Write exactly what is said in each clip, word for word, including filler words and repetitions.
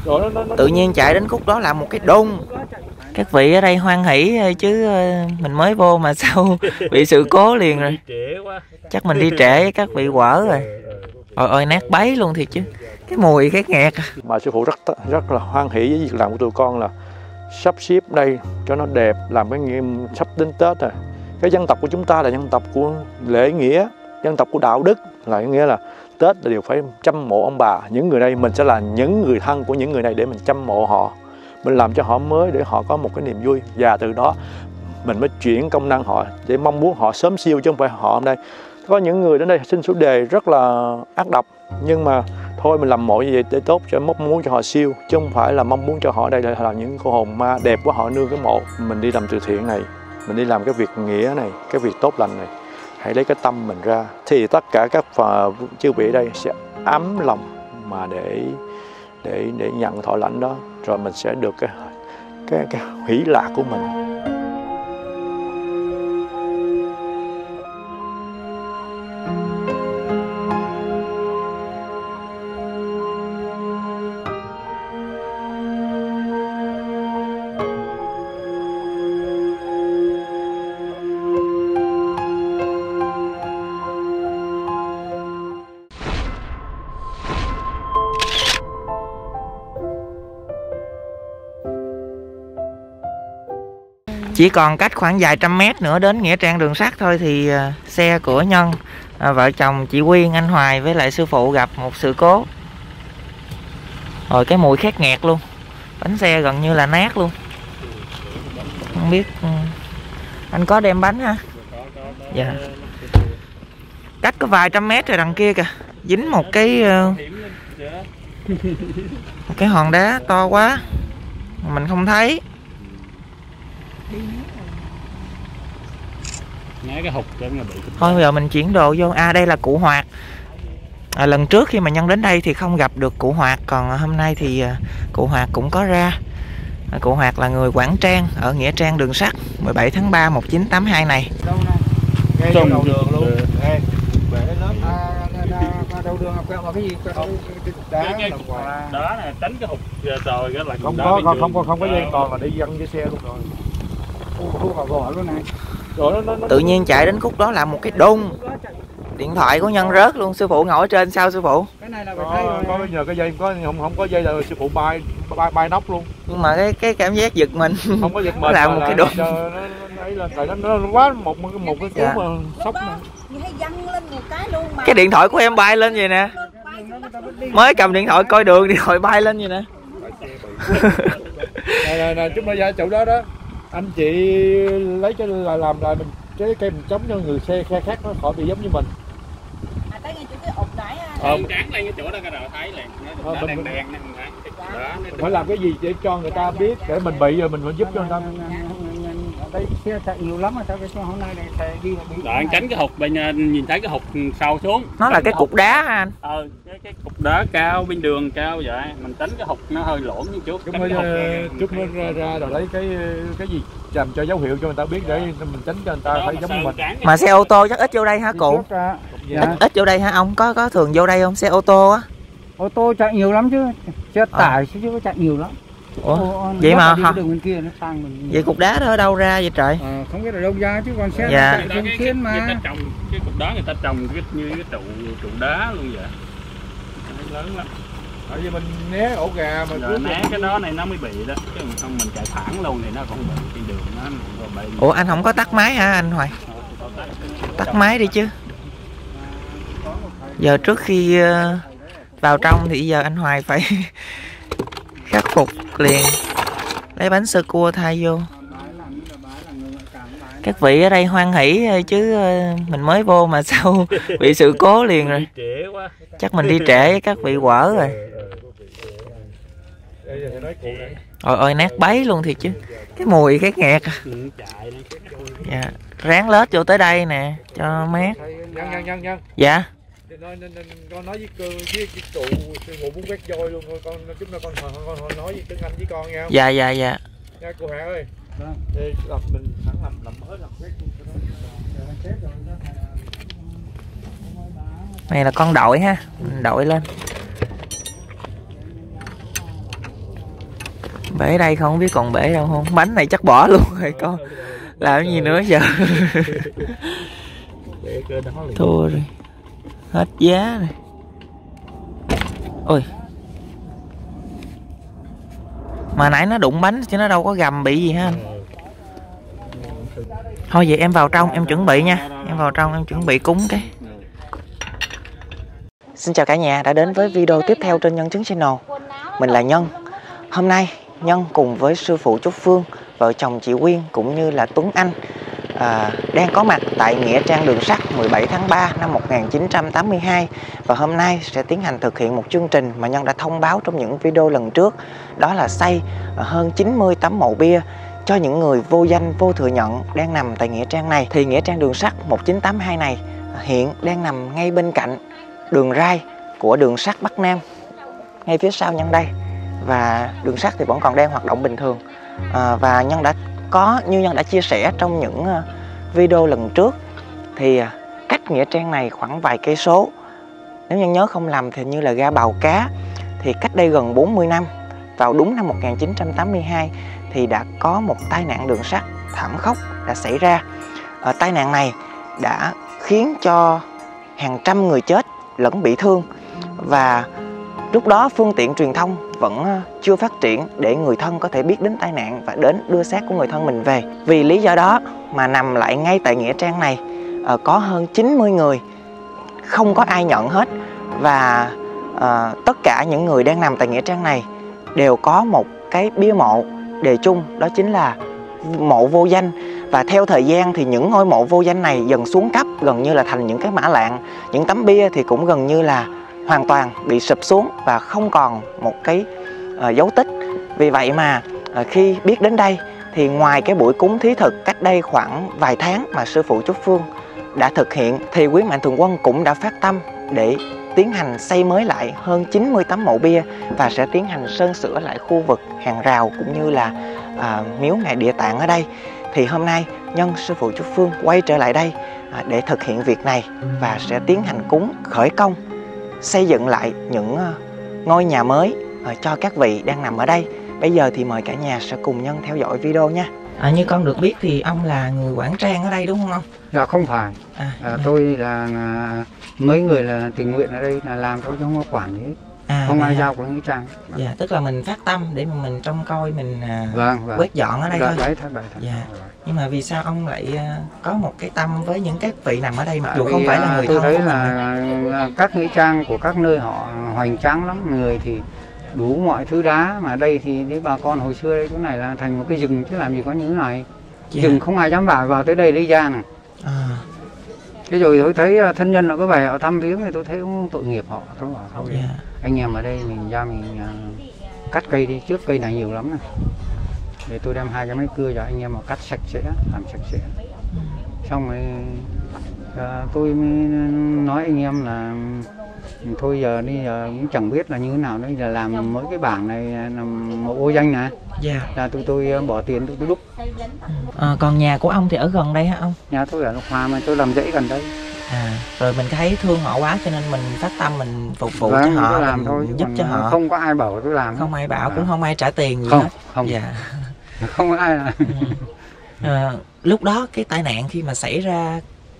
Tự nhiên chạy đến khúc đó là một cái đôn. Các vị ở đây hoan hỉ chứ mình mới vô mà sao bị sự cố liền rồi. Chắc mình đi trễ các vị quở rồi. Ôi ôi nát bấy luôn thiệt chứ. Cái mùi cái nghẹt. Mà sư phụ rất rất là hoan hỉ với việc làm của tụi con là sắp xếp đây cho nó đẹp, làm cái nghiêm sắp đến Tết rồi. Cái dân tộc của chúng ta là dân tộc của lễ nghĩa, dân tộc của đạo đức, là nghĩa là Tết là đều phải chăm mộ ông bà. Những người đây mình sẽ là những người thân của những người này để mình chăm mộ họ, mình làm cho họ mới để họ có một cái niềm vui, và từ đó mình mới chuyển công năng họ để mong muốn họ sớm siêu, chứ không phải họ hôm nay. Có những người đến đây xin số đề rất là ác độc, nhưng mà thôi mình làm mộ như vậy để tốt, cho mong muốn cho họ siêu, chứ không phải là mong muốn cho họ đây là những cô hồn ma đẹp của họ nương cái mộ. Mình đi làm từ thiện này, mình đi làm cái việc nghĩa này, cái việc tốt lành này, hãy lấy cái tâm mình ra, thì tất cả các chư vị ở đây sẽ ấm lòng mà để để để nhận thọ lãnh đó, rồi mình sẽ được cái cái cái hỷ lạc của mình. Chỉ còn cách khoảng vài trăm mét nữa đến nghĩa trang Đường Sắt thôi thì uh, xe của Nhân, uh, vợ chồng chị Quyên, anh Hoài với lại sư phụ gặp một sự cố. Rồi cái mùi khét nghẹt luôn, bánh xe gần như là nát luôn. Không biết uh, anh có đem bánh ha? Dạ. Cách có vài trăm mét rồi đằng kia kìa, dính một cái uh, một cái hòn đá to quá mình không thấy. Cái hụt bị... Thôi bây giờ mình chuyển đồ vô. À đây là cụ Hoạt. À, lần trước khi mà Nhân đến đây thì không gặp được cụ Hoạt, còn hôm nay thì à, cụ Hoạt cũng có ra. À, cụ Hoạt là người Quảng Trang ở nghĩa trang Đường Sắt mười bảy tháng ba một nghìn chín trăm tám mươi hai này. Trong đầu đường luôn. Ê, bể lớn. Đầu đường học cái gì? Đá đá này tránh cái hụt rồi cái là không có không, không có không có dây còn là đi dân với xe luôn rồi. Luôn này. Tự nhiên chạy đến khúc đó là một cái đôn. Điện thoại của Nhân rớt luôn. Sư phụ ngồi ở trên sao sư phụ? Cái này là phải thay rồi. Có nhờ cái dây có không không có dây là sư phụ bay bay, bay nóc luôn. Nhưng mà cái cái cảm giác giật mình. Không có giật mình. Làm một cái đôn. Nó ấy là tại nó, nó quá một một cái cú dạ. mà sốc này. Cái điện thoại của em bay lên vậy nè. Mới cầm điện thoại coi đường, điện thoại bay lên vậy nè. Nè nè nè, chúng ta ra chỗ đó đó. Anh chị lấy cho là làm lại mình cái cây mình chống cho người xe xe khác nó khỏi bị giống như mình. À tới ngay chỗ cái ục đẩy ha. Ờ tráng lên cái chỗ đó cái rồi thấy liền. Nó đen đen đen phải làm cái gì để cho người ta biết để mình bị rồi mình vẫn giúp cho người ta. Đây xe chạy nhiều lắm mà sao cái hôm nay này xe đi bị. Rồi anh tránh cái hụt bên nhìn thấy cái hụt sâu xuống. Nó là cái cục đá hả anh? Ờ cái cái cục đá cao bên đường cao vậy. Mình tránh cái hụt nó hơi lộn như chút. Chút mới chút mới ra, ra rồi lấy cái cái gì làm cho dấu hiệu cho người ta biết để mình tránh cho người ta phải giống như mình. Mà xe ô tô chắc ít vô đây hả cụ? Dạ. Ít ít vô đây hả ông? Có có thường vô đây không? Xe ô tô á? Ô tô chạy nhiều lắm chứ. Xe tải chứ có chạy nhiều lắm. Ủa? Vậy mà hả? Đường bên kia nó sang mình. Vậy cục đá đó ở đâu ra vậy trời? À, không biết là đâu ra chứ còn xe dạ. chạy thường xuyên mà. Người ta trồng cái cục đá người ta trồng cái như cái trụ trụ đá luôn vậy. Nó lớn lắm. Tại vì mình né ổ gà mà cứ né cái đó này nó mới bị đó, chứ không mình chạy thẳng luôn thì nó không bị trên đường nó bị. Ủa anh không có tắt máy hả anh Hoài? Tắt máy đi chứ. Giờ trước khi vào trong thì giờ anh Hoài phải khắc phục liền, lấy bánh sơ cua thay vô. Các vị ở đây hoan hỉ chứ mình mới vô mà sao bị sự cố liền rồi. Chắc mình đi trễ các vị quở rồi. Ôi ôi nát bấy luôn thiệt chứ. Cái mùi cái nghẹt. Dạ. Ráng lết vô tới đây nè cho mát. Nhân nhân nhân nhân. Dạ. Con nói với cô với cụ sư phụ muốn quét voi luôn, con chúng ta con con con nói với tiếng Anh với con nghe không? Dạ dạ dạ. Nha cô Hạ ơi. Đi làm mình sẵn làm làm mới làm quét luôn cho nó. Này là con đội ha, mình đội lên. Bể đây không biết còn bể đâu không. Bánh này chắc bỏ luôn rồi con. Làm cái gì nữa giờ. Thua rồi. Hết giá rồi. Ôi. Mà nãy nó đụng bánh chứ nó đâu có gầm bị gì ha anh. Thôi vậy em vào trong em chuẩn bị nha. Em vào trong em chuẩn bị cúng cái. Xin chào cả nhà đã đến với video tiếp theo trên Nhân Chứng Channel. Mình là Nhân. Hôm nay Nhân cùng với sư phụ Trúc Phương, vợ chồng chị Quyên cũng như là Tuấn Anh à, đang có mặt tại Nghĩa Trang Đường Sắt mười bảy tháng ba năm một nghìn chín trăm tám mươi hai. Và hôm nay sẽ tiến hành thực hiện một chương trình mà Nhân đã thông báo trong những video lần trước. Đó là xây hơn chín mươi tấm mộ bia cho những người vô danh vô thừa nhận đang nằm tại Nghĩa Trang này. Thì Nghĩa Trang Đường Sắt một chín tám hai này hiện đang nằm ngay bên cạnh đường ray của đường sắt Bắc Nam, ngay phía sau Nhân đây. Và đường sắt thì vẫn còn đang hoạt động bình thường. à, Và Nhân đã có, như Nhân đã chia sẻ trong những video lần trước, thì cách Nghĩa Trang này khoảng vài cây số. Nếu Nhân nhớ không lầm thì như là ga Bào Cá. Thì cách đây gần bốn mươi năm, vào đúng năm một nghìn chín trăm tám mươi hai, thì đã có một tai nạn đường sắt thảm khốc đã xảy ra. à, Tai nạn này đã khiến cho hàng trăm người chết lẫn bị thương. Và lúc đó phương tiện truyền thông vẫn chưa phát triển để người thân có thể biết đến tai nạn và đến đưa xác của người thân mình về. Vì lý do đó mà nằm lại ngay tại Nghĩa Trang này à, có hơn chín mươi người không có ai nhận hết. Và à, tất cả những người đang nằm tại Nghĩa Trang này đều có một cái bia mộ đề chung, đó chính là mộ vô danh. Và theo thời gian thì những ngôi mộ vô danh này dần xuống cấp, gần như là thành những cái mã lạng. Những tấm bia thì cũng gần như là hoàn toàn bị sụp xuống và không còn một cái uh, dấu tích. Vì vậy mà uh, khi biết đến đây thì ngoài cái buổi cúng thí thực cách đây khoảng vài tháng mà sư phụ Trúc Phương đã thực hiện, thì quý mạnh thường quân cũng đã phát tâm để tiến hành xây mới lại hơn chín mươi tấm mộ bia và sẽ tiến hành sơn sửa lại khu vực hàng rào cũng như là uh, miếu mẹ Địa Tạng ở đây. Thì hôm nay Nhân sư phụ Trúc Phương quay trở lại đây uh, để thực hiện việc này và sẽ tiến hành cúng khởi công xây dựng lại những uh, ngôi nhà mới uh, cho các vị đang nằm ở đây. Bây giờ thì mời cả nhà sẽ cùng Nhân theo dõi video nha. À, như con được biết thì ông là người quản trang ở đây đúng không ông? Dạ không phải. À, à, tôi là, là mấy người là tình nguyện ở đây là làm thôi chứ không có quản gì hết. À, không ai giao quản lý trang. Dạ, tức là mình phát tâm để mà mình trông coi, mình uh, vâng, vâng. quét dọn ở đây dạ, thôi. Đấy, thôi, đấy, thôi. Dạ. Nhưng mà vì sao ông lại uh, có một cái tâm với những các vị nằm ở đây mặc dù vì, không phải là người tôi thân thấy của là mình. Các nghĩa trang của các nơi họ hoành tráng lắm, người thì đủ mọi thứ đá, mà đây thì đấy, bà con hồi xưa đây chỗ này là thành một cái rừng chứ làm gì có những cái này. Dạ. Rừng không ai dám vào, vào tới đây lấy ra này. À. Thế rồi tôi thấy thân nhân họ có về họ thăm viếng thì tôi thấy cũng tội nghiệp họ. Tôi bảo thôi, yeah. Anh em ở đây mình ra mình uh, cắt cây đi, trước cây này nhiều lắm này. Để tôi đem hai cái máy cưa cho anh em mà cắt sạch sẽ, làm sạch sẽ. Xong rồi uh, tôi nói anh em là thôi giờ đi giờ cũng chẳng biết là như thế nào nữa, giờ làm mỗi cái bảng này làm mộ vô danh nè. Dạ. Là tôi tôi bỏ tiền tôi tôi đúc. À, còn nhà của ông thì ở gần đây hả ông? Nhà tôi ở Lộc Hòa mà tôi làm dãy gần đây. À, rồi mình thấy thương họ quá cho nên mình phát tâm mình phục vụ vâng, cho họ, làm thôi, giúp cho họ. Không có ai bảo tôi làm. Không ai bảo, à. Cũng không ai trả tiền gì không, hết. Không, dạ. Không có ai là. À, lúc đó cái tai nạn khi mà xảy ra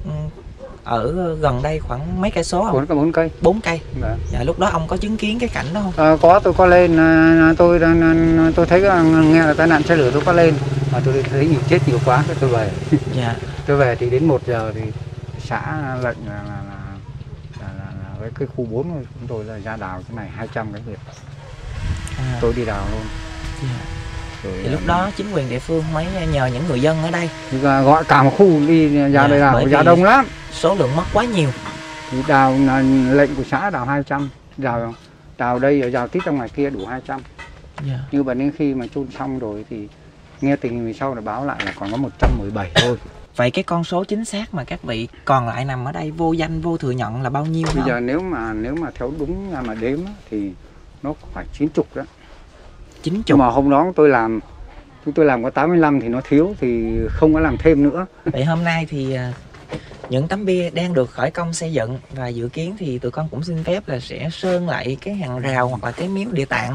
ở gần đây khoảng mấy cây số không? Bốn, bốn cây. Bốn cây. Dạ. Dạ, lúc đó ông có chứng kiến cái cảnh đó không? À, có, tôi có lên, tôi tôi thấy nghe là tai nạn xe lửa tôi có lên, mà tôi thấy nhiều chết nhiều quá, tôi về. Dạ. Tôi về thì đến một giờ thì xã lệnh là là, là, là, là, là với cái khu bốn của chúng tôi là ra đào cái này hai trăm cái việc. À. Tôi đi đào luôn. Dạ. Rồi, thì lúc đó chính quyền địa phương mới nhờ những người dân ở đây thì gọi cả một khu đi ra dạ, đây đào, ra đông lắm, số lượng mất quá nhiều. Thì đào là lệnh của xã đào hai trăm, đào đào đây đào tít trong ngoài kia đủ hai trăm. Yeah. Nhưng mà đến khi mà chôn xong rồi thì nghe tình hình sau là báo lại là còn có một trăm mười bảy thôi. Vậy cái con số chính xác mà các vị còn lại nằm ở đây vô danh vô thừa nhận là bao nhiêu? Bây giờ nếu mà nếu mà theo đúng mà đếm thì nó phải chín chục đó. chín chục. Nhưng mà hôm đó tôi làm chúng tôi làm có tám mươi lăm thì nó thiếu thì không có làm thêm nữa. Vậy hôm nay thì những tấm bia đang được khởi công xây dựng và dự kiến thì tụi con cũng xin phép là sẽ sơn lại cái hàng rào hoặc là cái miếu Địa Tạng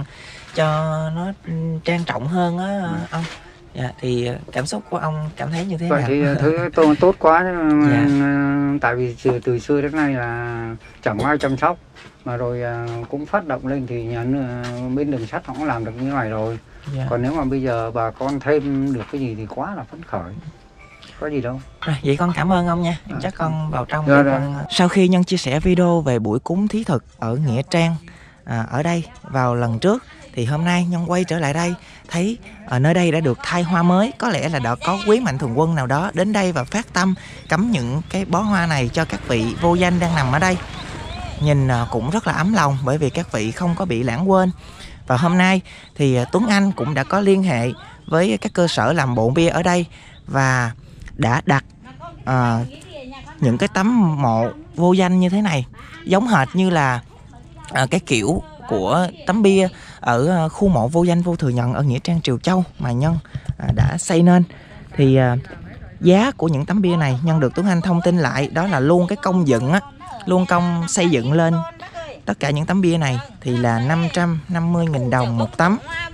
cho nó trang trọng hơn á ông. Dạ, thì cảm xúc của ông cảm thấy như thế vậy nào? thì thấy tốt, tốt quá. Dạ. Tại vì từ, từ xưa đến nay là chẳng ai chăm sóc, mà rồi cũng phát động lên thì nhà bên đường sắt họ cũng làm được như này rồi. Dạ. Còn nếu mà bây giờ bà con thêm được cái gì thì quá là phấn khởi. Có gì đâu. Rồi, vậy con cảm ơn ông nha. Chắc con vào trong. Rồi, rồi. Con... Sau khi Nhân chia sẻ video về buổi cúng thí thực ở Nghĩa Trang à, ở đây vào lần trước, thì hôm nay Nhân quay trở lại đây thấy ở nơi đây đã được thay hoa mới. Có lẽ là đã có quý mạnh thường quân nào đó đến đây và phát tâm cắm những cái bó hoa này cho các vị vô danh đang nằm ở đây. Nhìn cũng rất là ấm lòng, bởi vì các vị không có bị lãng quên. Và hôm nay thì Tuấn Anh cũng đã có liên hệ với các cơ sở làm bộ bia ở đây và đã đặt uh, những cái tấm mộ vô danh như thế này, giống hệt như là uh, cái kiểu của tấm bia ở uh, khu mộ vô danh Vô Thừa Nhận ở Nghĩa Trang Triều Châu mà Nhân uh, đã xây nên. Thì uh, giá của những tấm bia này Nhân được Tuấn Anh thông tin lại, đó là luôn cái công dựng á, luôn công xây dựng lên tất cả những tấm bia này thì là năm trăm năm mươi nghìn đồng một tấm.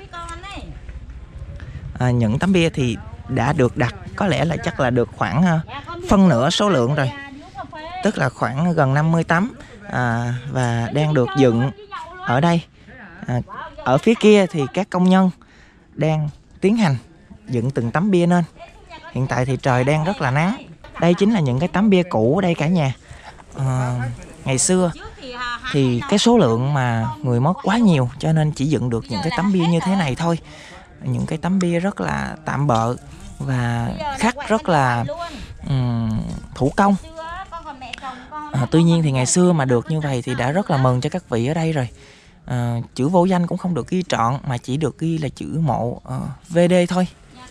À, những tấm bia thì đã được đặt có lẽ là chắc là được khoảng uh, phân nửa số lượng rồi, tức là khoảng gần năm mươi tấm, à, và đang được dựng ở đây. À, ở phía kia thì các công nhân đang tiến hành dựng từng tấm bia lên. Hiện tại thì trời đang rất là nắng. Đây chính là những cái tấm bia cũ ở đây cả nhà. À, ngày xưa thì cái số lượng mà người mất quá nhiều, cho nên chỉ dựng được những cái tấm bia như thế này thôi. Những cái tấm bia rất là tạm bợ và khắc rất là um, thủ công. À, tuy nhiên thì ngày xưa mà được như vậy thì đã rất là mừng cho các vị ở đây rồi. À, chữ vô danh cũng không được ghi trọn mà chỉ được ghi là chữ mộ uh, vê đê thôi.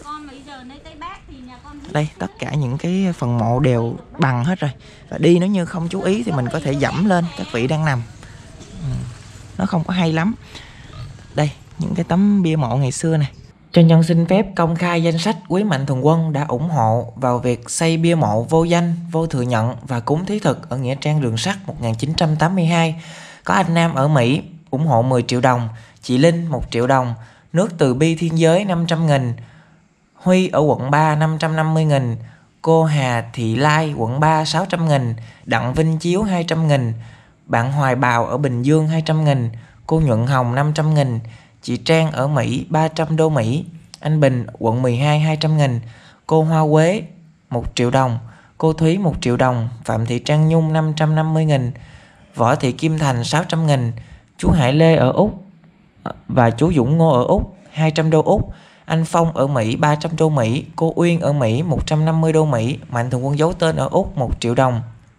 Đây, tất cả những cái phần mộ đều bằng hết rồi. Và đi nếu như không chú ý thì mình có thể dẫm lên các vị đang nằm. Ừ, nó không có hay lắm. Đây, những cái tấm bia mộ ngày xưa này. Cho Nhân xin phép công khai danh sách quý mạnh thường quân đã ủng hộ vào việc xây bia mộ vô danh, Vô Thừa Nhận và cúng thí thực ở Nghĩa Trang Đường Sắt một nghìn chín trăm tám mươi hai. Có anh Nam ở Mỹ ủng hộ mười triệu đồng, chị Linh một triệu đồng, Nước Từ Bi Thiên Giới năm trăm nghìn, Huy ở quận ba năm trăm năm mươi nghìn, cô Hà Thị Lai quận ba sáu trăm nghìn, Đặng Vinh Chiếu hai trăm nghìn, bạn Hoài Bào ở Bình Dương hai trăm nghìn, cô Nhuận Hồng năm trăm nghìn, chị Trang ở Mỹ ba trăm đô Mỹ, anh Bình quận mười hai hai trăm nghìn, cô Hoa Quế một triệu đồng, cô Thúy một triệu đồng, Phạm Thị Trang Nhung năm trăm năm mươi nghìn, Võ Thị Kim Thành sáu trăm nghìn, chú Hải Lê ở Úc và chú Dũng Ngô ở Úc hai trăm đô Úc, anh Phong ở Mỹ ba trăm đô Mỹ, cô Uyên ở Mỹ một trăm năm mươi đô Mỹ, mạnh thường quân giấu tên ở Úc một triệu đồng,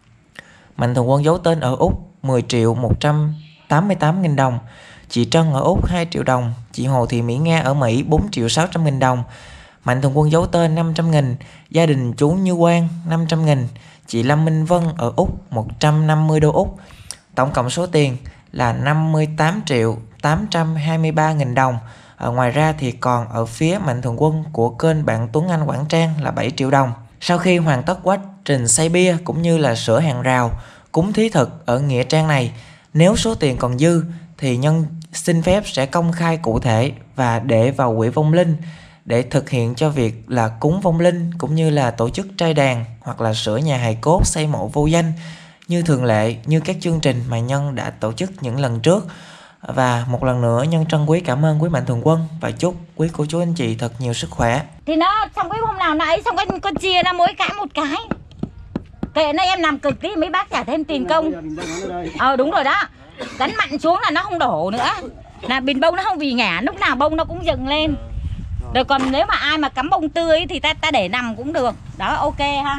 mạnh thường quân giấu tên ở Úc mười triệu một trăm tám mươi tám nghìn đồng, chị Trân ở Úc hai triệu đồng, chị Hồ Thị Mỹ Nga ở Mỹ bốn triệu sáu trăm nghìn đồng, mạnh thường quân giấu tên năm trăm nghìn, gia đình chú Như Quang năm trăm nghìn, chị Lâm Minh Vân ở Úc một trăm năm mươi đô Úc. Tổng cộng số tiền là năm mươi tám triệu tám trăm hai mươi ba nghìn đồng. Ở ngoài ra thì còn ở phía mạnh thường quân của kênh bạn Tuấn Anh Quảng Trang là bảy triệu đồng. Sau khi hoàn tất quá trình xây bia cũng như là sửa hàng rào, cúng thí thực ở Nghĩa Trang này, nếu số tiền còn dư thì Nhân xin phép sẽ công khai cụ thể và để vào quỹ vong linh để thực hiện cho việc là cúng vong linh cũng như là tổ chức trai đàn hoặc là sửa nhà hài cốt, xây mộ vô danh như thường lệ, như các chương trình mà Nhân đã tổ chức những lần trước. Và một lần nữa Nhân trân quý cảm ơn quý mạnh thường quân và chúc quý cô chú anh chị thật nhiều sức khỏe. Thì nó xong cái hôm nào nãy xong cái con chia ra mỗi cái một cái. Kệ nó em làm cực tí mấy bác trả thêm tiền công. Ờ đúng rồi đó. Gắn mặn xuống là nó không đổ nữa. Là bình bông nó không vì ngả, lúc nào bông nó cũng dựng lên. Rồi còn nếu mà ai mà cắm bông tươi thì ta ta để nằm cũng được. Đó ok ha.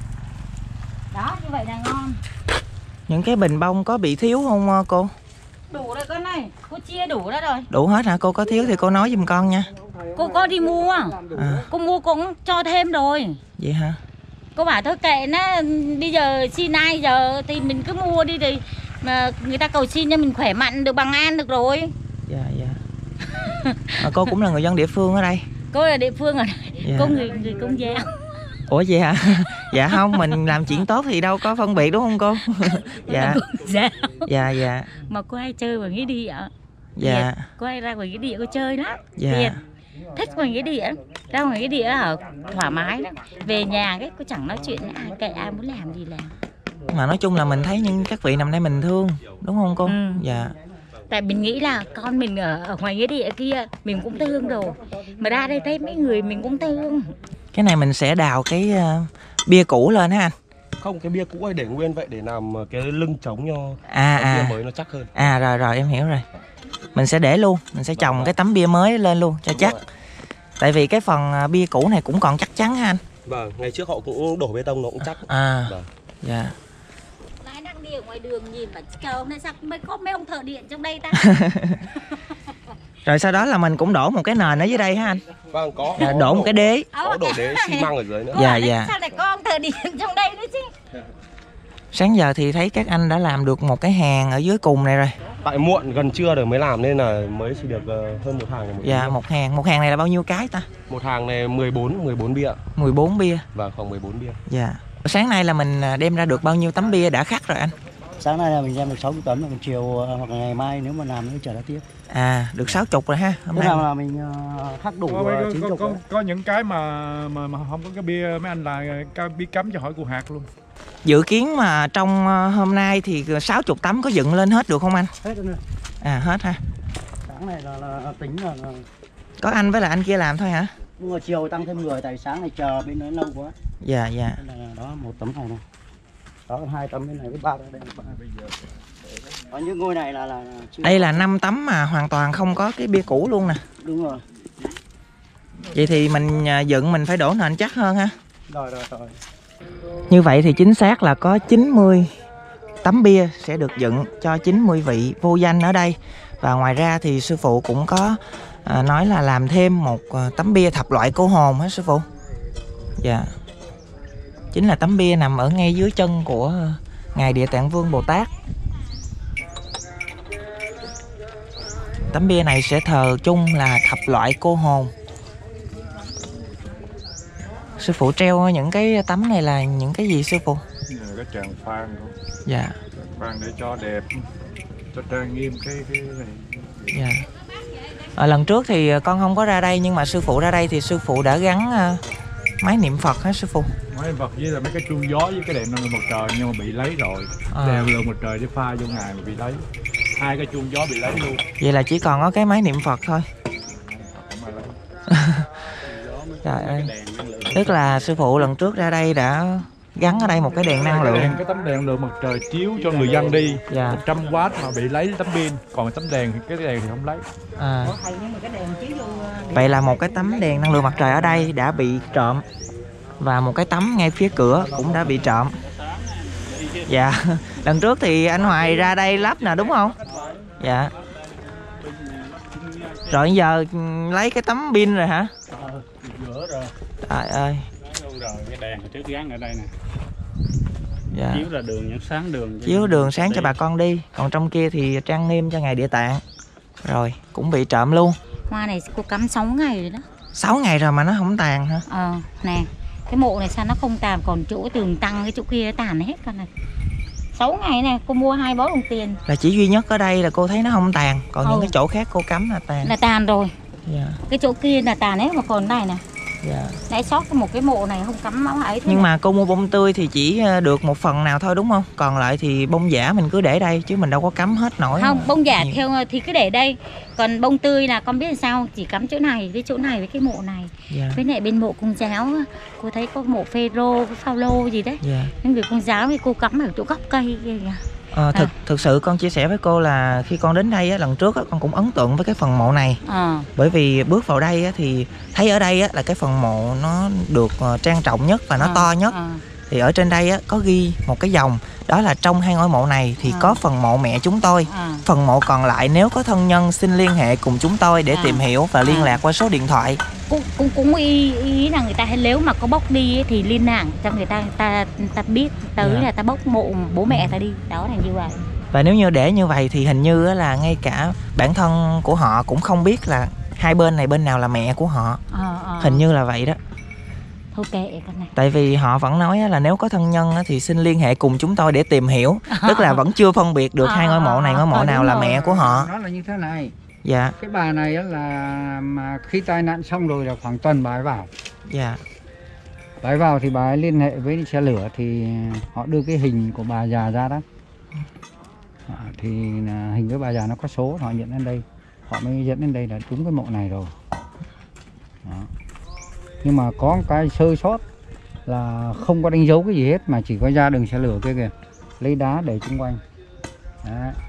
Đó như vậy là ngon. Những cái bình bông có bị thiếu không cô? Đủ rồi con này, cô chia đủ đó rồi. Đủ hết hả? Cô có thiếu thì cô nói giùm con nha. Cô có đi mua à? Cô mua cô cũng cho thêm rồi. Vậy hả? Cô bảo thôi kệ nó, bây giờ xin ai giờ thì mình cứ mua đi thì mà người ta cầu xin cho mình khỏe mạnh được bằng an được rồi. Dạ dạ. Mà cô cũng là người dân địa phương ở đây. Cô là địa phương ở đây. Dạ. Cô người người Công Giáo. Ủa vậy hả? Dạ không, mình làm chuyện tốt thì đâu có phân biệt đúng không cô? Dạ. Dạ. Dạ dạ. Mà cô hay chơi và nghĩ đi ạ. Dạ. Thiệt. Cô hay ra ngoài nghĩa địa cô chơi lắm. Dạ. Thiệt. Thích ngoài nghĩa địa, ra ngoài nghĩa địa ở thoải mái lắm. Về nhà cái cô chẳng nói chuyện với ai, kệ ai muốn làm gì làm. Mà nói chung là mình thấy những các vị nằm đây mình thương, đúng không cô? Ừ. Dạ. Tại mình nghĩ là con mình ở, ở ngoài nghĩa địa kia mình cũng thương rồi, mà ra đây thấy mấy người mình cũng thương. Cái này mình sẽ đào cái uh, bia cũ lên ha anh? Không, cái bia cũ ấy để nguyên vậy để làm cái lưng trống cho à, cái à. bia mới nó chắc hơn. À rồi rồi em hiểu rồi. Mình sẽ để luôn, mình sẽ trồng cái tấm bia mới lên luôn cho chắc. Tại vì cái phần bia cũ này cũng còn chắc chắn ha anh? Vâng, ngày trước họ cũng đổ bê tông nó cũng chắc. À, vâng. Dạ. Nãy đang đi ở ngoài đường nhìn mà chờ hôm nay sao mới có mấy ông thợ điện trong đây ta. Rồi sau đó là mình cũng đổ một cái nền ở dưới đây ha anh? Vâng, có. Dạ, có đổ một cái đế. Có đổ đế xi măng ở dưới nữa. Dạ dạ. Sao lại có ông thợ điện trong đây nữa chứ? Sáng giờ thì thấy các anh đã làm được một cái hàng ở dưới cùng này rồi. Tại muộn gần trưa rồi mới làm nên là mới chỉ được hơn một hàng. Một dạ, một hàng. Một hàng này là bao nhiêu cái ta? Một hàng này mười bốn, mười bốn bia. mười bốn bia. Vâng, khoảng mười bốn bia. Dạ. Sáng nay là mình đem ra được bao nhiêu tấm bia đã khắc rồi anh? Sáng nay là mình đem được sáu mươi tấm, còn chiều hoặc là ngày mai nếu mà làm nữa chờ ra tiếp. À, được sáu chục rồi ha. Hôm Thế nay nào là mình uh, khắc đủ có, chín có, chục. có, có, có những cái mà, mà mà không có cái bia mấy anh là cái bia cấm cho hỏi cụ hạt luôn. Dự kiến mà trong hôm nay thì sáu mươi tấm có dựng lên hết được không anh? Hết rồi. À hết ha. Sáng này là, là tính là, là có anh với là anh kia làm thôi hả? Nhưng mà chiều tăng thêm người tại sáng này chờ bên đó lâu quá. Dạ dạ. Là, đó một tấm này này. Đó hai tấm bên này với ba đây. Có những ngôi này là là chưa... Đây là năm tấm mà hoàn toàn không có cái bia cũ luôn nè. Đúng rồi. Vậy thì mình dựng mình phải đổ nền chắc hơn ha. Rồi rồi rồi. Như vậy thì chính xác là có chín mươi tấm bia sẽ được dựng cho chín mươi vị vô danh ở đây. Và ngoài ra thì sư phụ cũng có à, nói là làm thêm một à, tấm bia thập loại cô hồn hả sư phụ? Dạ. Chính là tấm bia nằm ở ngay dưới chân của Ngài Địa Tạng Vương Bồ Tát. Tấm bia này sẽ thờ chung là thập loại cô hồn. Sư phụ treo những cái tấm này là những cái gì sư phụ? Cái tràng phan thôi. Dạ. Phan để cho đẹp, cho trang nghiêm cái cái này. Dạ. À, lần trước thì con không có ra đây nhưng mà sư phụ ra đây thì sư phụ đã gắn uh, máy niệm Phật hả sư phụ? Máy niệm Phật với là mấy cái chuông gió với cái đèn năng lượng mặt trời nhưng mà bị lấy rồi. À. Đèn năng lượng mặt trời để pha vô ngày mà bị lấy. Hai cái chuông gió bị lấy luôn. Vậy là chỉ còn có cái máy niệm Phật thôi. Trời ơi. Tức là sư phụ lần trước ra đây đã gắn ở đây một cái đèn năng lượng. Đèn, cái tấm đèn năng lượng mặt trời chiếu cho người dân đi. Dạ. một trăm oát mà bị lấy tấm pin, còn tấm đèn cái đèn thì không lấy. À. Vậy là một cái tấm đèn năng lượng mặt trời ở đây đã bị trộm. Và một cái tấm ngay phía cửa cũng đã bị trộm. Dạ. Lần trước thì anh Hoài ra đây lắp nè đúng không? Dạ. Rồi giờ lấy cái tấm pin rồi hả? Rửa rồi. Trời ơi. Rồi cái đèn trước gắn ở đây nè. Dạ. Chiếu ra đường những sáng đường. Chiếu đường sáng cho bà con đi. Còn trong kia thì trang nghiêm cho Ngài Địa Tạng. Rồi cũng bị trộm luôn. Hoa này cô cắm sáu ngày rồi đó. sáu ngày rồi mà nó không tàn hả? Ờ nè. Cái mộ này sao nó không tàn, còn chỗ tường tăng cái chỗ kia tàn hết con này. sáu ngày này cô mua hai bó đồng tiền. Là chỉ duy nhất ở đây là cô thấy nó không tàn. Còn ừ. những cái chỗ khác cô cắm là tàn. Là tàn rồi. Dạ. Cái chỗ kia là tàn hết mà còn này nè. Dạ. Nãy sót một cái mộ này không cắm máu ấy. Nhưng này. Mà cô mua bông tươi thì chỉ được một phần nào thôi đúng không? Còn lại thì bông giả mình cứ để đây chứ mình đâu có cắm hết nổi. Không, mà. bông giả theo thì cứ để đây. Còn bông tươi là con biết làm sao, chỉ cắm chỗ này với chỗ này với cái mộ này. Dạ. Với lại bên mộ Công giáo cô thấy có mộ Phêrô, cái Phao-lô gì đấy. Dạ. Những người Công giáo thì cô cắm ở chỗ gốc cây kìa. Ờ, thực, à. thực sự con chia sẻ với cô là khi con đến đây á, lần trước á, con cũng ấn tượng với cái phần mộ này. à. Bởi vì bước vào đây á, thì thấy ở đây á, là cái phần mộ nó được uh, trang trọng nhất và nó à. to nhất. à. Thì ở trên đây á, có ghi một cái dòng. Đó là trong hai ngôi mộ này thì à. có phần mộ mẹ chúng tôi. à. Phần mộ còn lại nếu có thân nhân xin liên hệ cùng chúng tôi để à. tìm hiểu và liên à. lạc qua số điện thoại. Cũng cũng cũng ý, ý là người ta hay nếu mà có bốc đi ấy, thì liên lạc cho người ta người ta, người ta biết tới yeah. là ta bốc mộ bố mẹ ta đi. Đó là như vậy. Và nếu như để như vậy thì hình như là ngay cả bản thân của họ cũng không biết là hai bên này bên nào là mẹ của họ. à, à. Hình như là vậy đó. Thôi kệ con này. Tại vì họ vẫn nói là nếu có thân nhân thì xin liên hệ cùng chúng tôi để tìm hiểu. Tức là vẫn chưa phân biệt được à, hai ngôi mộ này ngôi mộ à, nào là rồi. mẹ của họ. Nó là như thế này. Dạ. Cái bà này á là mà khi tai nạn xong rồi là khoảng tuần bà ấy vào. Dạ. Bà ấy vào thì bà ấy liên hệ với xe lửa thì họ đưa cái hình của bà già ra đó. À, thì hình của bà già nó có số, họ nhận lên đây, họ mới dẫn lên đây là đúng cái mộ này rồi. Đó. Nhưng mà có một cái sơ sót là không có đánh dấu cái gì hết, mà chỉ có ra đường xe lửa kia kìa, lấy đá để chung quanh. Đó.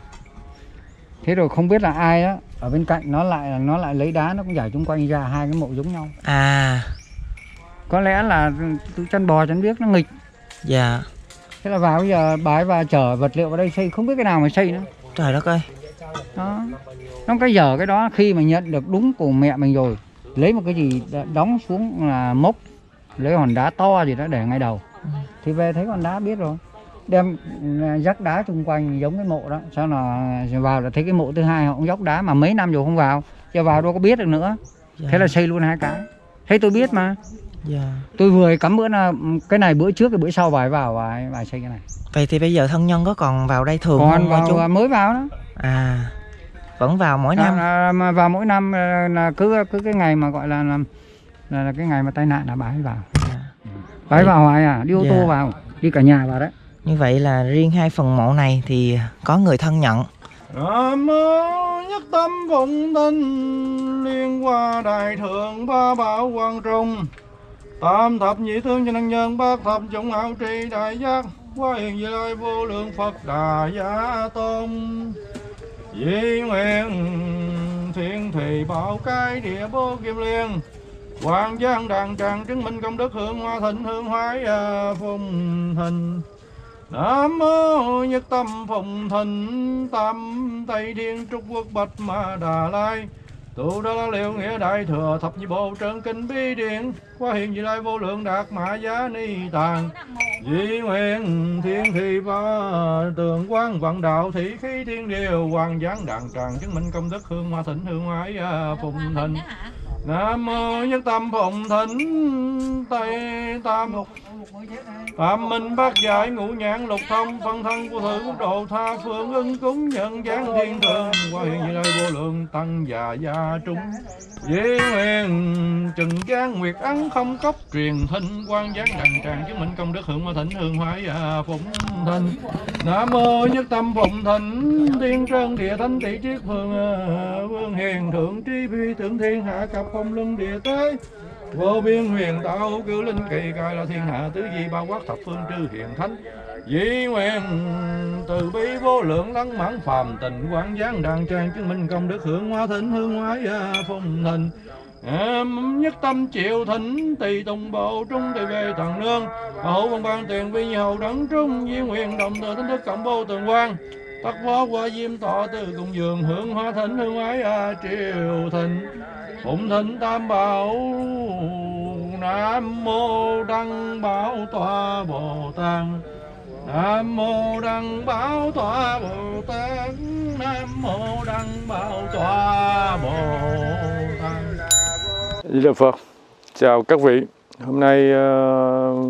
Thế rồi không biết là ai á ở bên cạnh nó lại nó lại lấy đá nó cũng giải chung quanh ra hai cái mộ giống nhau. À. Có lẽ là tụi chăn bò chăn biết nó nghịch. Dạ. Thế là vào bây giờ bà ấy vào chở vật liệu vào đây xây, không biết cái nào mà xây nữa. Trời đất ơi. Đó. Nó cái giờ cái đó khi mà nhận được đúng của mẹ mình rồi, lấy một cái gì đóng xuống là mốc, lấy hòn đá to gì đó để ngay đầu. Ừ. Thì về thấy hòn đá biết rồi. Đem dắt đá xung quanh giống cái mộ đó. Sau là vào là thấy cái mộ thứ hai họ cũng dốc đá, mà mấy năm rồi không vào, giờ vào đâu có biết được nữa. Dạ. Thế là xây luôn hai cái. Thế tôi biết mà. Dạ. Tôi vừa cắm bữa nào, cái này bữa trước cái bữa sau bài vào và bài xây cái này. Vậy thì bây giờ thân nhân có còn vào đây thường còn không? Vào, chú? mới vào đó. À, vẫn vào mỗi năm. À, mà vào mỗi năm là cứ cứ cái ngày mà gọi là là, là, là cái ngày mà tai nạn là bà ấy vào. Dạ. Bà ấy vào hoài à, đi ô dạ. tô vào, đi cả nhà vào đấy. Như vậy là riêng hai phần mộ này thì có người thân nhận. Nam mô nhất tâm phụng tinh liên hoa đại thượng ba bảo quang trung tam thập nhị thương cho năng nhân bát thập chúng hảo trì đại giác hoa hiền như lai vô lượng Phật Đà Giá Tôn di nguyện thiên thị bảo cái địa bố kim liên hoàng giang đàn tràng chứng minh công đức hương hoa thịnh hương hoái phùng thịnh. Nam mô nhất tâm phụng thịnh tam tây thiên trúc quốc bạch ma đà lai tụ đa la liệu nghĩa đại thừa thập nhị bộ trơn kinh bi điện qua hiện như lai vô lượng đạt mã giá ni tàng di nguyện thiên thị ba tường quang vạn đạo thị khí thiên điều hoàng giáng đàn tràng chứng minh công đức hương hoa thịnh hương hoái phụng thịnh. Nam mô nhất tâm phụng thịnh tây tam mục phạm minh bát giải ngũ nhãn lục thông phân thân của thử quốc độ tha phương ưng cúng nhận giáng thiên thượng qua hiện như lai vô lượng tăng già gia trung di nguyện trừng giang nguyệt ấn không cốc truyền thinh quan giáng đàn tràng chứng minh công đức hưởng hoa thịnh hương hoái phụng thịnh. Nam mô nhất tâm phụng thịnh thiên trân địa thánh tỷ triết phương vương hiền thượng trí phi thượng thiên hạ cập phong luân địa tế vô biên huyền tạo cửu linh kỳ cai là thiên hạ tứ di bao quát thập phương trư hiền thánh di nguyện từ bi vô lượng lắng mãn phàm tình quán giáng đàn tràng chứng minh công đức hưởng hoa thịnh hương hoái phong thịnh. Em nhất tâm chịu thỉnh tỳ tùng bộ trung tỳ về thần nương hậu văn ban tiền vi hậu đấng trung di nguyện đồng từ thánh thức cộng vô tường quan tất phó qua diêm tọa từ cùng giường hưởng hoa thịnh hương ái triều thịnh phụng thịnh tam bảo. Nam mô đăng bảo tọa Bồ Tát Nam mô đăng bảo tọa Bồ Tát Nam mô đăng bảo tọa Bồ Tát. Di Đà Phật. Chào các vị. Hôm nay uh,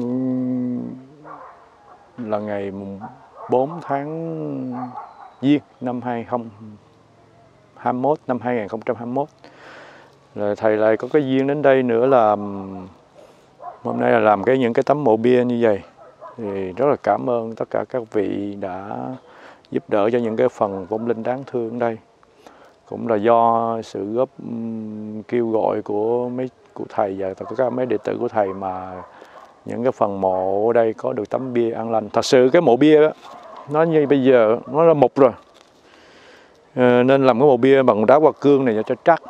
là ngày bốn tháng Giêng năm hai không hai mốt, năm hai nghìn không trăm hai mươi mốt. Rồi thầy lại có cái duyên đến đây nữa là hôm nay là làm cái những cái tấm mộ bia như vậy. Thì rất là cảm ơn tất cả các vị đã giúp đỡ cho những cái phần vong linh đáng thương ở đây. Cũng là do sự góp um, kêu gọi của mấy của thầy và tất cả mấy đệ tử của thầy mà những cái phần mộ ở đây có được tấm bia an lành. Thật sự cái mộ bia đó, nó như bây giờ nó là mục rồi, à, nên làm cái mộ bia bằng đá hoa cương này cho chắc.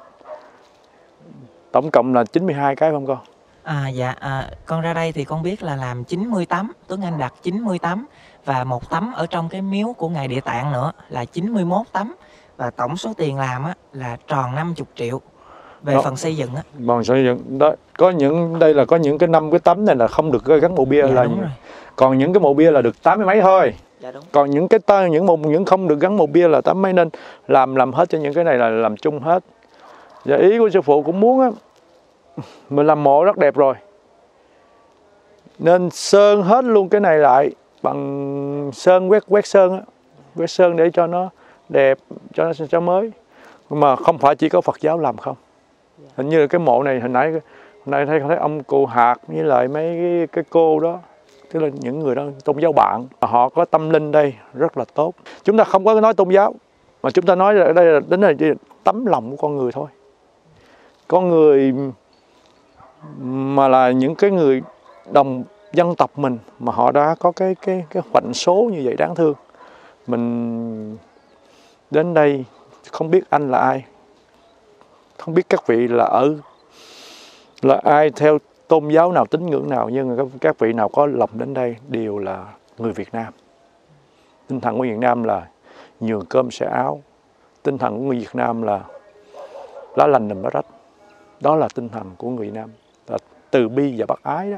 Tổng cộng là chín mươi hai cái không con? À dạ, à, con ra đây thì con biết là làm chín mươi tấm, Tuấn Anh đặt chín mươi tấm và một tấm ở trong cái miếu của ngài Địa Tạng nữa là chín mươi mốt tấm. Và tổng số tiền làm á là tròn năm mươi triệu về đó, phần xây dựng á. Phần xây dựng đó, có những đây là có những cái năm cái tấm này là không được gắn mộ bia, dạ, là những, còn những cái mộ bia là được tám mươi mấy thôi. Dạ, đúng. Còn những cái tơ những mộ những không được gắn mộ bia là tám mấy, nên làm làm hết cho những cái này là làm chung hết. Và ý của sư phụ cũng muốn á, mình làm mộ rất đẹp rồi nên sơn hết luôn cái này lại bằng sơn, quét quét sơn á, quét sơn để cho nó đẹp, cho nó cho mới. mà không phải chỉ có Phật giáo làm không. Hình như là cái mộ này hồi nãy hồi nãy thấy thấy ông cụ Hạt với lại mấy cái, cái cô đó, tức là những người đó tôn giáo bạn, họ có tâm linh đây rất là tốt. Chúng ta không có nói tôn giáo, mà chúng ta nói ở đây là đến là tấm lòng của con người thôi. Con người mà là những cái người đồng dân tộc mình mà họ đã có cái cái cái khoảnh số như vậy đáng thương. Mình đến đây không biết anh là ai, không biết các vị là ở là ai, theo tôn giáo nào, tín ngưỡng nào, nhưng các vị nào có lòng đến đây đều là người Việt Nam. Tinh thần của Việt Nam là nhường cơm sẻ áo. Tinh thần của người Việt Nam là lá lành đùm lá rách. Đó là tinh thần của người Việt Nam, là từ bi và bác ái đó.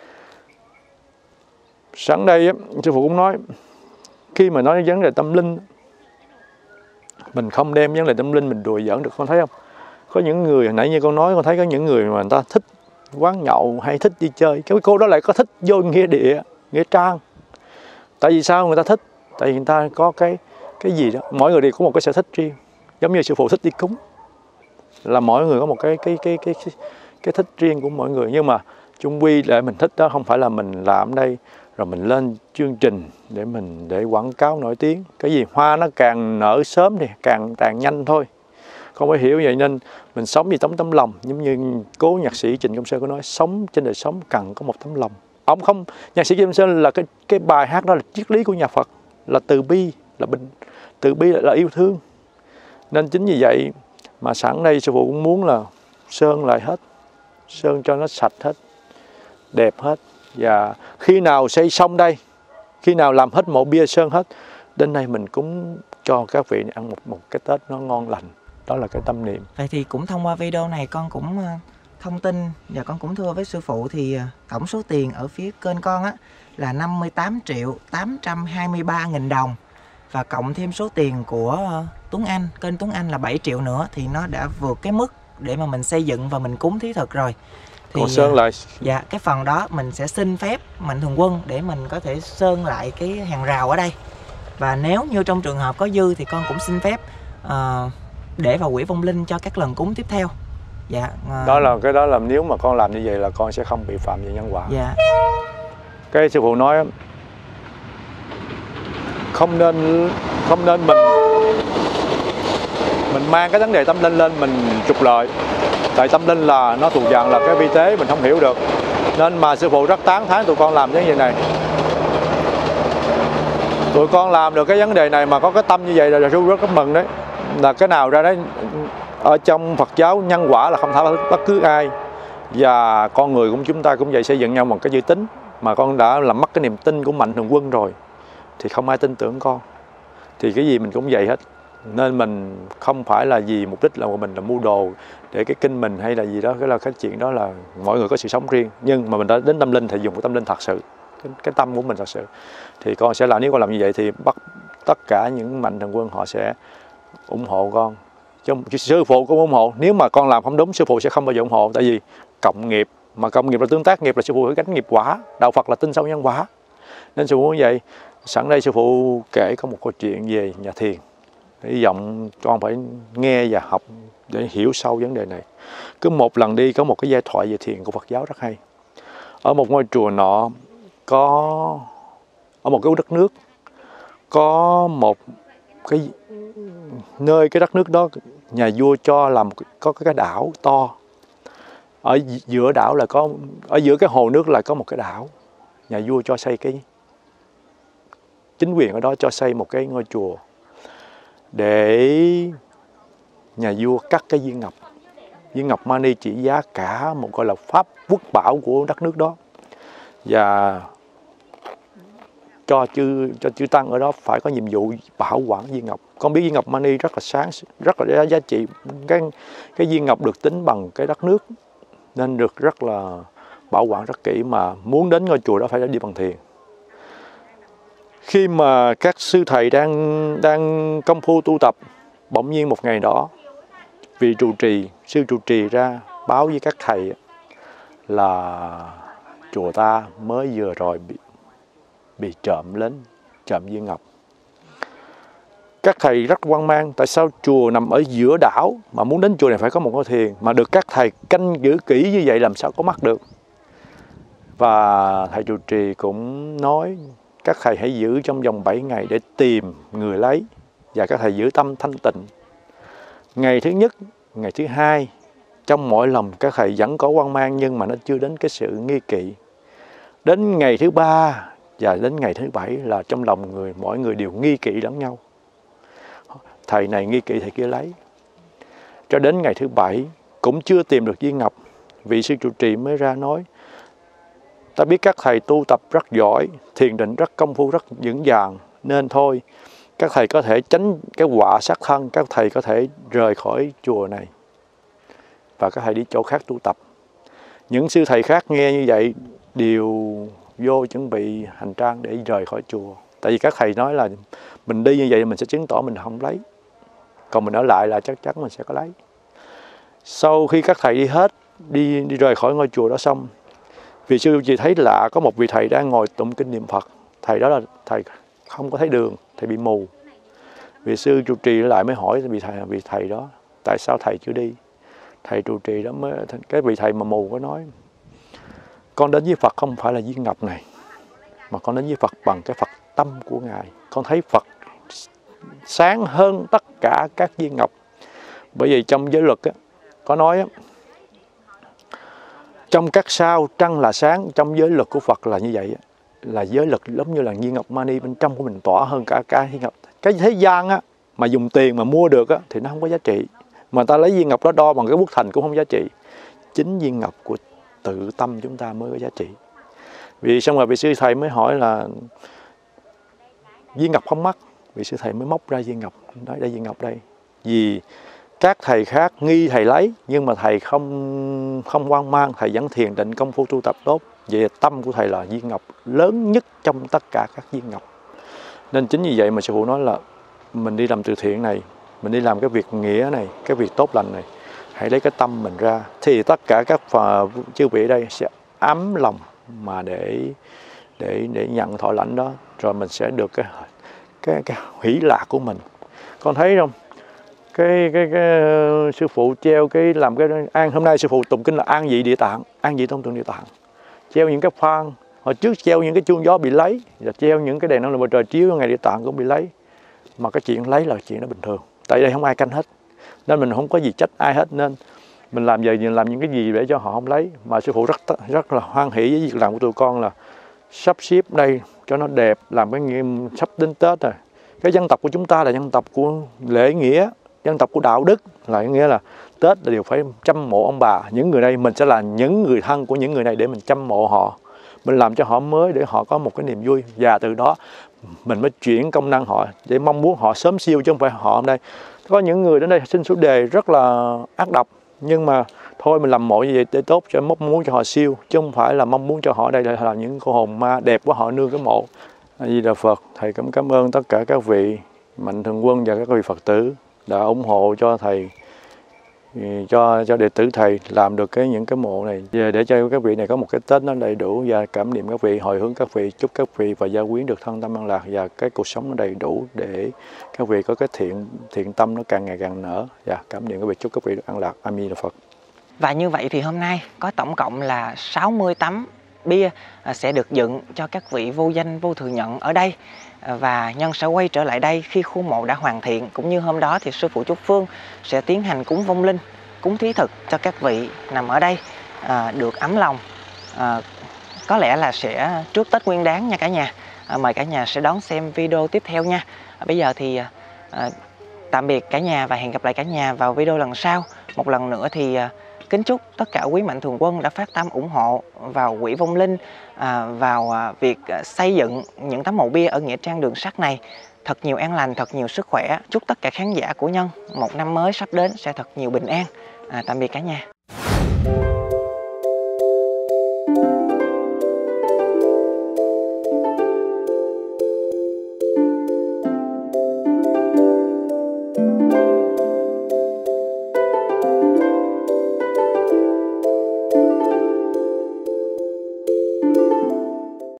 Sáng đây sư phụ cũng nói, khi mà nói vấn đề tâm linh, mình không đem vấn đề tâm linh mình đùa giỡn được. Con thấy không? Có những người, nãy như con nói, con thấy có những người mà người ta thích quán nhậu hay thích đi chơi. Cái cô đó lại có thích vô nghĩa địa, nghĩa trang. Tại vì sao người ta thích? Tại vì người ta có cái cái gì đó. Mỗi người đều có một cái sở thích riêng. Giống như sư phụ thích đi cúng, là mỗi người có một cái cái cái cái cái, cái thích riêng của mỗi người. Nhưng mà chung quy để mình thích đó không phải là mình làm ở đây rồi mình lên chương trình để mình để quảng cáo nổi tiếng. Cái gì hoa nó càng nở sớm thì càng tàn nhanh thôi. Không phải hiểu vậy, nên mình sống vì tấm tấm lòng. Giống như cố nhạc sĩ Trịnh Công Sơn có nói, sống trên đời sống cần có một tấm lòng. Ông không, nhạc sĩ Trịnh Công Sơn là cái cái bài hát đó là triết lý của nhà Phật, là từ bi, là bình, từ bi là, là yêu thương. Nên chính vì vậy mà sẵn đây sư phụ cũng muốn là sơn lại hết, sơn cho nó sạch hết, đẹp hết. Và khi nào xây xong đây, khi nào làm hết mộ bia sơn hết, đến đây mình cũng cho các vị ăn một một cái Tết nó ngon lành. Đó là cái tâm niệm. Vậy thì cũng thông qua video này con cũng thông tin và con cũng thưa với sư phụ thì tổng số tiền ở phía kênh con á là năm mươi tám triệu tám trăm hai mươi ba nghìn đồng, và cộng thêm số tiền của Tuấn Anh, kênh Tuấn Anh là bảy triệu nữa, thì nó đã vượt cái mức để mà mình xây dựng và mình cúng thí thực rồi. Thì còn sơn lại, dạ cái phần đó mình sẽ xin phép Mạnh Thường Quân để mình có thể sơn lại cái hàng rào ở đây. Và nếu như trong trường hợp có dư thì con cũng xin phép uh, để vào quỹ vong linh cho các lần cúng tiếp theo. Dạ. Uh... Đó là cái đó là nếu mà con làm như vậy là con sẽ không bị phạm về nhân quả. Dạ. Cái sư phụ nói không nên không nên mình mình mang cái vấn đề tâm linh lên mình trục lợi. Tại tâm linh là nó thuộc dạng là cái vi tế mình không hiểu được. Nên mà sư phụ rất tán thán tụi con làm cái gì này. Tụi con làm được cái vấn đề này mà có cái tâm như vậy là sư rất rất mừng đấy. Là cái nào ra đấy, ở trong Phật giáo nhân quả là không thả bất cứ ai. Và con người của chúng ta cũng vậy, xây dựng nhau một cái chữ tín. Mà con đã làm mất cái niềm tin của Mạnh Thường Quân rồi thì không ai tin tưởng con. Thì cái gì mình cũng vậy hết. Nên mình không phải là vì mục đích là của mình là mua đồ để cái kinh mình hay là gì đó. Cái là cái chuyện đó là mỗi người có sự sống riêng. Nhưng mà mình đã đến tâm linh thì dùng cái tâm linh thật sự, cái, cái tâm của mình thật sự. Thì con sẽ làm, nếu con làm như vậy thì bắt tất cả những Mạnh Thường Quân họ sẽ ủng hộ con. Chứ sư phụ cũng ủng hộ. Nếu mà con làm không đúng, sư phụ sẽ không bao giờ ủng hộ. Tại vì cộng nghiệp, mà cộng nghiệp là tương tác nghiệp, là sư phụ phải gánh nghiệp quả. Đạo Phật là tin sâu nhân quả. Nên sư phụ như vậy. Sẵn đây sư phụ kể có một câu chuyện về nhà thiền. Hy vọng con phải nghe và học để hiểu sâu vấn đề này. Cứ một lần đi có một cái giai thoại về thiền của Phật giáo rất hay. Ở một ngôi chùa nọ, có ở một cái đất nước, có một cái nơi cái đất nước đó nhà vua cho làm có cái đảo to. Ở giữa đảo là có, ở giữa cái hồ nước là có một cái đảo. Nhà vua cho xây cái, chính quyền ở đó cho xây một cái ngôi chùa để nhà vua cắt cái viên ngọc. Viên ngọc mani trị giá cả một gọi là pháp quốc bảo của đất nước đó. Và cho chư cho chư tăng ở đó phải có nhiệm vụ bảo quản viên ngọc. Con biết viên ngọc mani rất là sáng, rất là giá trị. Cái cái viên ngọc được tính bằng cái đất nước nên được rất là bảo quản rất kỹ, mà muốn đến ngôi chùa đó phải đi bằng thuyền. Khi mà các sư thầy đang đang công phu tu tập, bỗng nhiên một ngày đó, vị trụ trì, sư trụ trì ra báo với các thầy là chùa ta mới vừa rồi bị, bị trộm lên, trộm viên ngọc. Các thầy rất hoang mang, tại sao chùa nằm ở giữa đảo mà muốn đến chùa này phải có một ngôi thiền, mà được các thầy canh giữ kỹ như vậy làm sao có mắt được. Và thầy trụ trì cũng nói các thầy hãy giữ trong vòng bảy ngày để tìm người lấy, và các thầy giữ tâm thanh tịnh. Ngày thứ nhất, ngày thứ hai, trong mỗi lòng các thầy vẫn có hoang mang, nhưng mà nó chưa đến cái sự nghi kỵ. Đến ngày thứ ba và đến ngày thứ bảy là trong lòng người mỗi người đều nghi kỵ lẫn nhau. Thầy này nghi kỵ thầy kia lấy. Cho đến ngày thứ bảy cũng chưa tìm được viên ngọc, vị sư trụ trì mới ra nói: ta biết các thầy tu tập rất giỏi, thiền định rất công phu rất vững vàng, nên thôi các thầy có thể tránh cái họa sát thân, các thầy có thể rời khỏi chùa này và các thầy đi chỗ khác tu tập. Những sư thầy khác nghe như vậy đều vô chuẩn bị hành trang để rời khỏi chùa. Tại vì các thầy nói là mình đi như vậy mình sẽ chứng tỏ mình không lấy, còn mình ở lại là chắc chắn mình sẽ có lấy. Sau khi các thầy đi hết, đi, đi rời khỏi ngôi chùa đó xong, vị sư chỉ thấy lạ, có một vị thầy đang ngồi tụng kinh niệm Phật. Thầy đó là thầy không có thấy đường, thầy bị mù. Vị sư trụ trì lại mới hỏi vị thầy, vị thầy đó: tại sao thầy chưa đi? Thầy trụ trì đó mới, cái vị thầy mà mù có nói: con đến với Phật không phải là viên ngọc này, mà con đến với Phật bằng cái Phật tâm của Ngài. Con thấy Phật sáng hơn tất cả các viên ngọc. Bởi vì trong giới luật á, có nói á, trong các sao trăng là sáng. Trong giới luật của Phật là như vậy á, là giới luật giống như là viên ngọc mani bên trong của mình tỏa hơn cả cái viên ngọc. Cái thế gian á mà dùng tiền mà mua được á thì nó không có giá trị, mà ta lấy viên ngọc đó đo bằng cái bút thành cũng không giá trị. Chính viên ngọc của tự tâm chúng ta mới có giá trị. Vì xong rồi vị sư thầy mới hỏi là viên ngọc không mắc. Vị sư thầy mới móc ra viên ngọc, nói đây viên ngọc đây. Vì các thầy khác nghi thầy lấy, nhưng mà thầy không không hoang mang, thầy vẫn thiền định công phu tu tập tốt. Vậy tâm của thầy là viên ngọc lớn nhất trong tất cả các viên ngọc. Nên chính vì vậy mà sư phụ nói là mình đi làm từ thiện này, mình đi làm cái việc nghĩa này, cái việc tốt lành này, hãy lấy cái tâm mình ra, thì tất cả các chư vị ở đây sẽ ấm lòng mà để để để nhận thọ lãnh đó, rồi mình sẽ được cái cái cái hỷ lạc của mình. Con thấy không? Cái cái cái sư phụ treo cái làm cái an, hôm nay sư phụ tụng kinh là an vị địa tạng, an vị tôn tượng địa tạng. Treo những cái phan, hồi trước treo những cái chuông gió bị lấy, và treo những cái đèn năng lượng mặt trời chiếu ngày địa tạng cũng bị lấy. Mà cái chuyện lấy là chuyện đó bình thường. Tại đây không ai canh hết, nên mình không có gì trách ai hết, nên mình làm giờ làm những cái gì để cho họ không lấy. Mà sư phụ rất rất là hoan hỷ với việc làm của tụi con là sắp xếp đây cho nó đẹp, làm cái nghiêm sắp đến Tết rồi. Cái dân tộc của chúng ta là dân tộc của lễ nghĩa, dân tộc của đạo đức, là nghĩa là Tết là đều phải chăm mộ ông bà. Những người đây mình sẽ là những người thân của những người này để mình chăm mộ họ, mình làm cho họ mới để họ có một cái niềm vui, và từ đó mình mới chuyển công năng họ để mong muốn họ sớm siêu, chứ không phải họ hôm nay. Có những người đến đây xin số đề rất là ác độc, nhưng mà thôi mình làm mộ như vậy để tốt, cho mong muốn cho họ siêu, chứ không phải là mong muốn cho họ đây là những con hồn ma đẹp của họ nương cái mộ. A Di Đà Phật. Thầy cũng cảm ơn tất cả các vị mạnh thường quân và các vị Phật tử đã ủng hộ cho thầy, cho cho đệ tử thầy làm được cái những cái mộ này, về để cho các vị này có một cái Tết nó đầy đủ, và cảm niệm các vị, hồi hướng các vị, chúc các vị và gia quyến được thân tâm an lạc, và cái cuộc sống nó đầy đủ để các vị có cái thiện thiện tâm nó càng ngày càng nở. Và cảm niệm các vị, chúc các vị được an lạc. A Di Đà Phật. Và như vậy thì hôm nay có tổng cộng là sáu mươi tấm bia sẽ được dựng cho các vị vô danh vô thừa nhận ở đây, và Nhân sẽ quay trở lại đây khi khu mộ đã hoàn thiện. Cũng như hôm đó thì sư phụ Trúc Phương sẽ tiến hành cúng vong linh, cúng thí thực cho các vị nằm ở đây à, được ấm lòng. à, Có lẽ là sẽ trước Tết Nguyên Đán nha cả nhà. à, Mời cả nhà sẽ đón xem video tiếp theo nha. à, Bây giờ thì à, tạm biệt cả nhà và hẹn gặp lại cả nhà vào video lần sau. Một lần nữa thì à, kính chúc tất cả quý mạnh thường quân đã phát tâm ủng hộ vào quỹ vong linh, à, vào à, việc à, xây dựng những tấm mộ bia ở nghĩa trang Đường Sắt này thật nhiều an lành, thật nhiều sức khỏe. Chúc tất cả khán giả của Nhân một năm mới sắp đến sẽ thật nhiều bình an. à, Tạm biệt cả nhà.